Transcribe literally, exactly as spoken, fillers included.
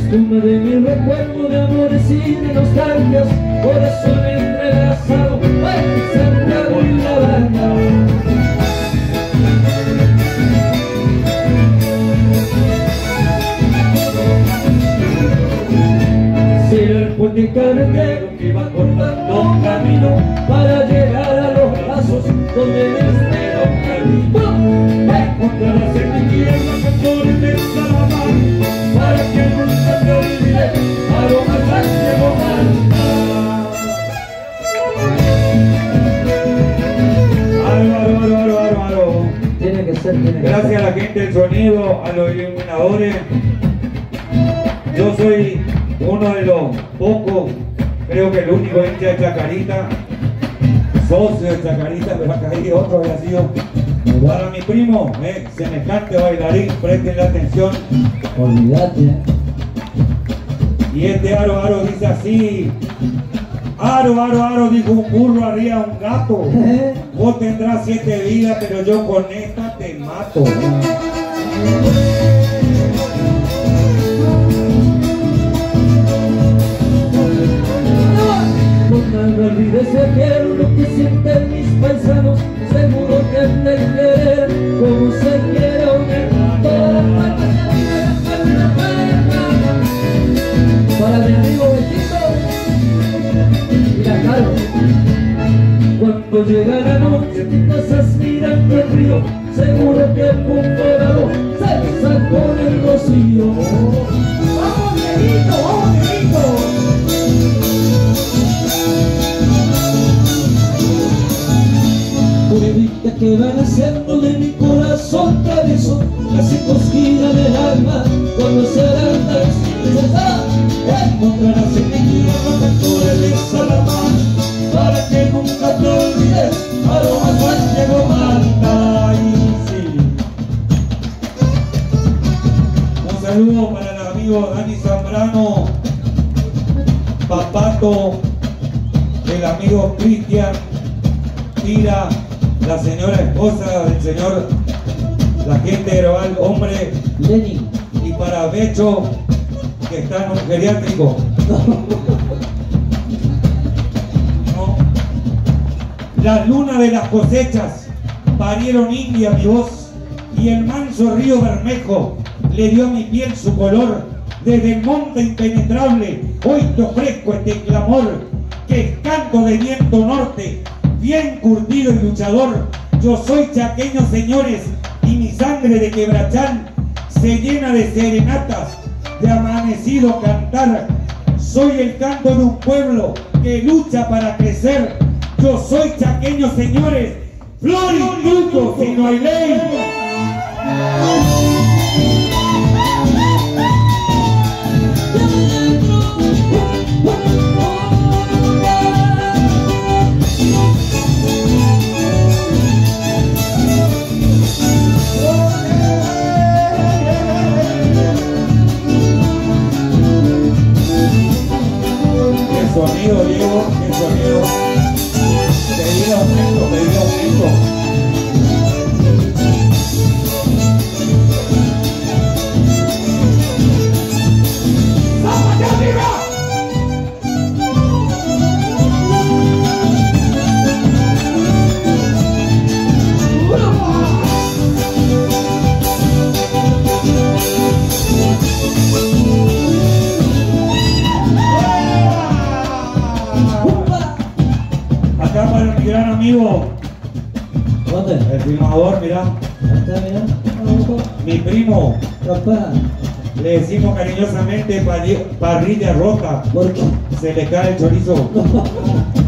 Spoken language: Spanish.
Estima de mi recuerdo de amores y de nostalgias, corazón entrelazado, ay, Santiago y la banda. Será el puente carretero que va cortando camino para llegar a los brazos donde me espera un camino. Encontrarás en mi tierra cantores de Salamar, para que nunca te olvide aroma Santiago Aro, aro, aro, aro, aro. Tiene que ser, tiene que Gracias ser. a la gente del sonido, a los iluminadores. Yo soy uno de los pocos, creo que el único hincha de Chacarita, socio de Chacarita, pero acá hay otro que ha sido. Para mi primo, eh, semejante bailarín, presten la atención. Olvídate, ¿eh? Y este aro, aro dice así. Aro, aro, aro, dijo un burro arriba un gato. Vos tendrás siete vidas, pero yo con esta te mato. No me olvides de quiero lo que sienten mis paisanos, seguro que te querer como se quiere un hermano. Para mi amigo Betito y la Caro. Cuando llega la noche te pasas mirando el río, seguro que el punto se sacó del rocío. ¡Vamos, Dieguito! ¡Vamos, Dieguito! Pruebita que van haciendo de mi corazón travieso, casi cosquilla del alma cuando se levanta el encontrarás en mi tierra cantores de Salamar, para que nunca te olvides aroma Santiago manda. Sí. Un saludo para el amigo Dani Zambrano, Papato, el amigo Cristian, Tira, la señora esposa del señor, la gente Herbal, hombre, Lenny. y para Becho, que está en un geriátrico. No. Las lunas de las cosechas parieron india mi voz, y el manso río Bermejo le dio a mi piel su color. Desde el monte impenetrable hoy te ofrezco este clamor, que es canto de viento norte, bien curtido y luchador. Yo soy chaqueño, señores, y mi sangre de quebrachán se llena de serenatas, de amanecido cantar. Soy el canto de un pueblo que lucha para crecer. Yo soy chaqueño, señores, flor y fruto, si no hay ley. Sonido, Diego, qué sonido. Pedí aumento, pedí aumento. ¡Vamos allá arriba! Acá para mi gran amigo, ¿Dónde? el filmador, mirá, Ahí está, mirá. mi primo, Papá, le decimos cariñosamente parri- parrilla rota, ¿por qué? se le cae el chorizo.